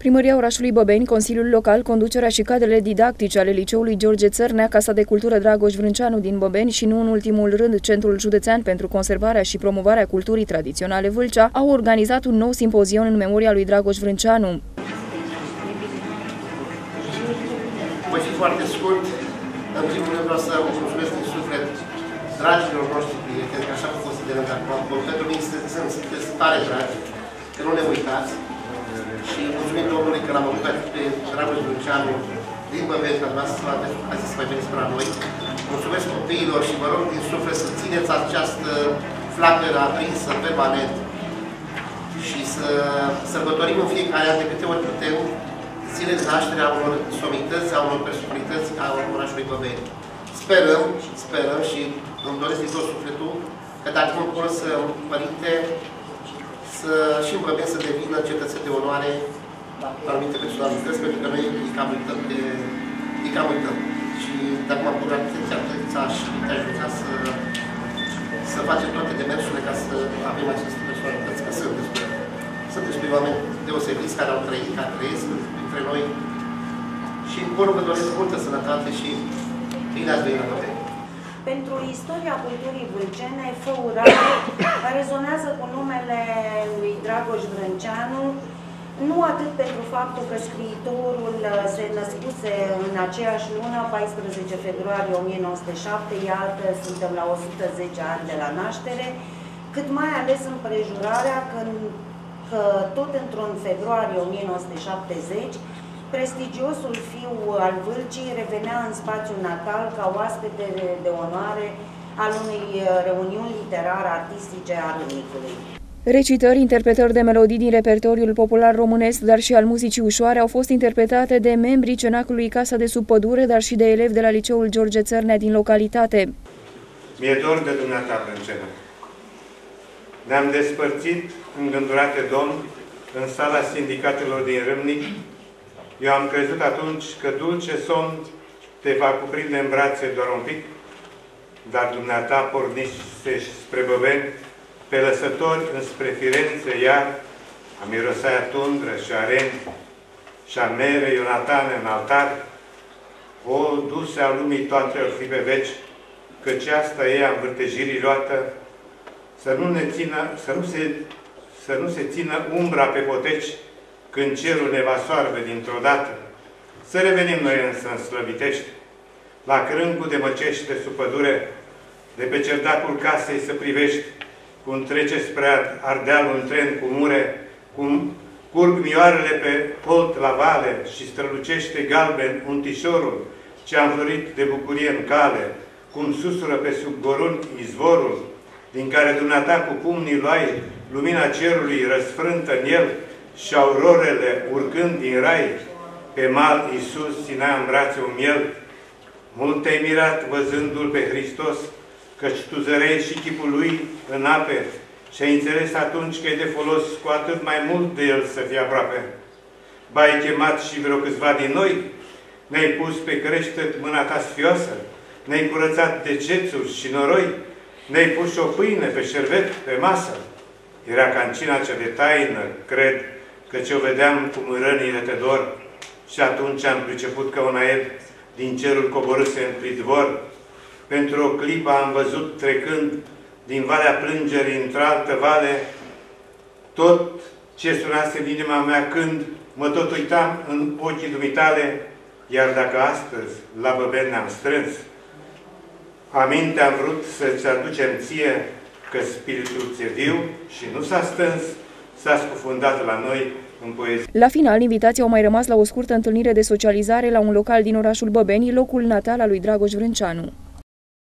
Primăria orașului Băbeni, Consiliul Local, conducerea și cadrele didactice ale Liceului George Țărnea, Casa de Cultură Dragoș Vrânceanu din Băbeni și, nu în ultimul rând, Centrul Județean pentru Conservarea și Promovarea Culturii Tradiționale Vâlcea, au organizat un nou simpozion în memoria lui Dragoș Vrânceanu. Voi fi foarte scurt. În primul rând vreau să mulțumesc din suflet dragilor noștri prieteni, că așa vă considerăm de acum. Pentru mine sunteți tare dragi, că nu ne uitați. Și mulțumim Domnului că l-am avut pe Dragoș Vrânceanu din Băbeni, că ați să mai veniți spre noi. Mulțumesc copiilor și vă rog din suflet să țineți această flacără aprinsă permanent și să sărbătorim în fiecare an de câte ori putem zile de naștere a unor somități, a unor personalități a orașului Băbeni. Sperăm și îmi doresc din tot sufletul că dacă nu pot să, Părinte, și în Băbeni să devină cetățeni de onoare anumite personalități, pentru că noi îi cam uităm. Și dacă m-am bucurat atâția și te-aș ruga să facem toate demersurile ca să avem aceste personalități, că sunt despre oameni deosebiți care au trăit, care trăiesc dintre noi. Și vă doresc multă sănătate și bine ați venit la Băbeni. Pentru istoria culturii vâlcene, Făurare rezonează cu numele lui Dragoș Vrânceanu, nu atât pentru faptul că scriitorul se născuse în aceeași lună, 14 februarie 1907, iată, suntem la 110 ani de la naștere, cât mai ales împrejurarea că tot într-un februarie 1970, prestigiosul fiu al Vâlcii revenea în spațiul natal ca oaspete de onoare al unei reuniuni literare artistice a râmnicului. Recitări, interpretări de melodii din repertoriul popular românesc, dar și al muzicii ușoare, au fost interpretate de membrii Cenaclului Casa de Sub Pădure, dar și de elevi de la Liceul George Țărnea din localitate. Mi-e dor de dumneata, Vrâncenă. Ne-am despărțit, îngândurate domn, în sala sindicatelor din Râmnic. Eu am crezut atunci că dulce somn te va cuprinde în brațe doar un pic, dar dumneata pornise spre Băbeni, pe lăsători înspre Firenze, iar a mirosaia tundră și aren și a mere Ionatane în altar. O, duse a lumii toate ar fi pe veci, căci asta e a învârtejirii luată, să nu se țină umbra pe poteci, când cerul ne va soarbe dintr-o dată. Să revenim noi însă în Slăvitești, la crâncul de măcește sub pădure, de pe cerdacul casei să privești, cum trece spre Ardeal un tren cu mure, cum curg mioarele pe polt la vale și strălucește galben untișorul ce-a înflorit de bucurie în cale, cum susură pe sub gorunchi izvorul, din care dumneata cu pumnii luai lumina cerului răsfrântă în el, și aurorele urcând din rai, pe mal Iisus ținea în brațe un miel. Mult te-ai mirat văzându-L pe Hristos, căci tu zărei și chipul Lui în ape și ai înțeles atunci că e de folos cu atât mai mult de El să fie aproape. Ba, ai chemat și vreo câțiva din noi, ne-ai pus pe creștet mâna ta sfioasă, ne-ai curățat degețuri și noroi, ne-ai pus și o pâine pe șervet, pe masă. Era ca în cina cea de taină, cred, căci o vedeam cum rănile te dor, și atunci am priceput că un aer din cerul coborâse în pridvor. Pentru o clipă am văzut trecând din valea plângerii într-altă vale tot ce sunase în inima mea când mă tot uitam în ochii dumitale, iar dacă astăzi la Băbeni ne-am strâns, aminte am vrut să-ți aducem ție că spiritul ți-e viu și nu s-a stâns, s-a scufundat la noi în poezie. La final, invitații au mai rămas la o scurtă întâlnire de socializare la un local din orașul Băbeni, locul natal al lui Dragoș Vrânceanu.